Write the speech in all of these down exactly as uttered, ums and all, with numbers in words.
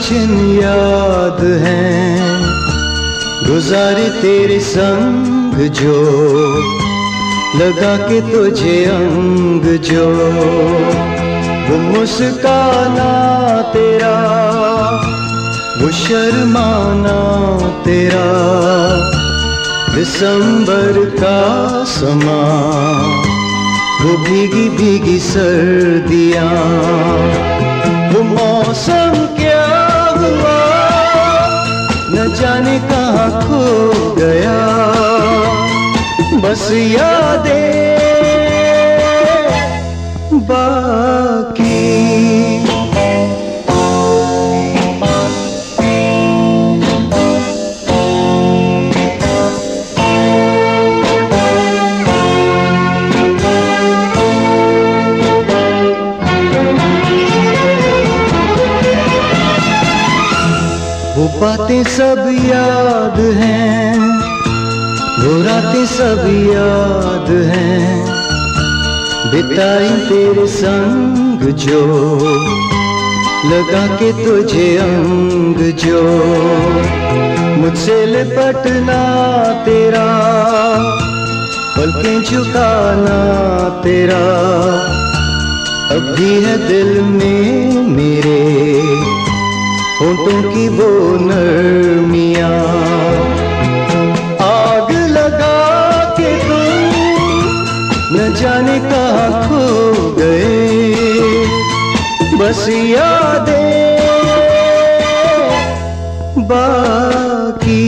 जिन याद हैं गुजारे तेरे संग जो, लगा के तुझे अंग जो, वो मुस्काना तेरा, वो शर्माना तेरा, दिसंबर का समा, वो भीगी भीगी सर्दियाँ, वो मौसम क्या हुआ न जाने कहाँ खो गया, बस यादें बाकी। वो बातें सब याद हैं, वो रातें सब याद हैं, बिताई तेरे संग जो, लगा के तुझे अंग जो, मुझसे लिपटना तेरा, पलकें झुकाना तेरा, अब भी है दिल में मेरे होठों की वो नरमियाँ। आग लगा के तुम न जाने कहाँ खो गए, बस यादें बाकी।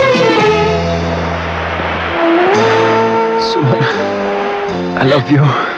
I love you.